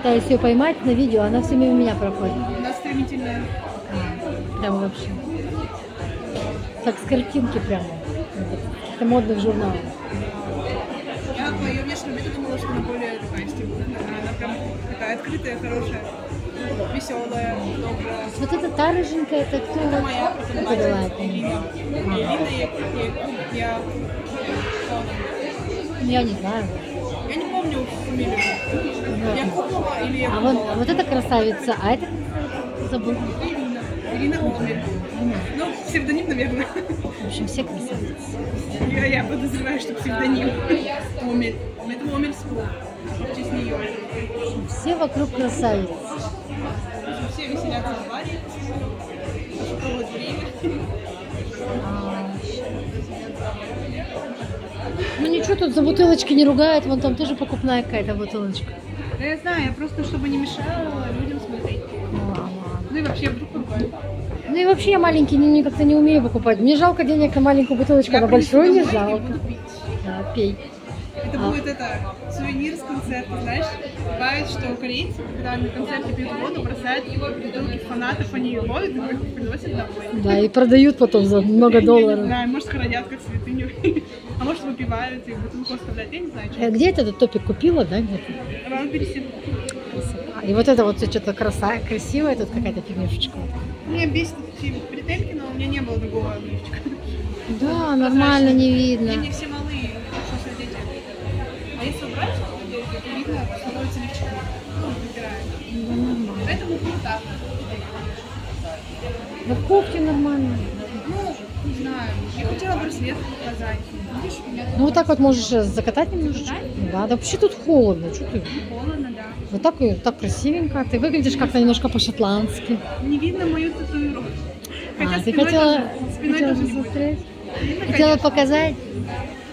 пытаюсь ее поймать на видео, она все мимо меня проходит. Она стремительная. Прям вообще. Так с картинки прямо. Это модных журналов. Я по ее внешнему виду думала, что она более такая степенная. Она прям такая открытая, хорошая, веселая, добрая. Вот эта та рыженькая, это кто? Это моя преподаватель Ирина. Я не знаю. Я не помню фамилию. Якубова или А Якубова. вот эта красавица, а это забыла. Ирина Омель. Ну, псевдоним, наверное. В общем, все красавицы. Я подозреваю, что псевдоним Омель. Поэтому Омель Скул. В честь нее. Все вокруг красавиц. Все веселятся в баре. Проводят время. Ну ничего, тут за бутылочки не ругают, вон там тоже покупная какая-то бутылочка. Да я знаю, я просто, чтобы не мешало людям смотреть. Ну и вообще вдруг покупают. Ну и вообще я маленький как-то не умею покупать. Мне жалко денег на маленькую бутылочку, на большую не жалко. Да, пей. Это будет сувенир с концерта, знаешь? Бывает, что корейцы, когда на концерте пьют воду, бросают бутылки фанатов, они ее ловят и приносят домой. Да, и продают потом за много долларов. Я не знаю, может хранят как святыню, а может выпивают и бутылку оставляют, я не знаю. Где ты этот топик купила, да, где-то? Валберси. И вот это вот что-то красивая тут какая-то фигнюшечка. Меня бесит эти претензии, но у меня не было другого лифчика. Да, нормально не видно. Они все малые, что дети. А если убрать, то видно, становится лифчик. Ну, выбирает. Да, нормально. Поэтому круто. Да кофте нормально. Ну, не знаю, я хотела браслет показать. Видишь, у меня Ну вот так вот можешь закатать немножечко. Да, да вообще тут холодно. Что ты? холодно, да. Вот так красивенько. Ты выглядишь как-то немножко по-шотландски. Не видно мою татуировку. Ты хотела спиной тоже не будет. посмотреть? Видно, Хотела конечно. показать?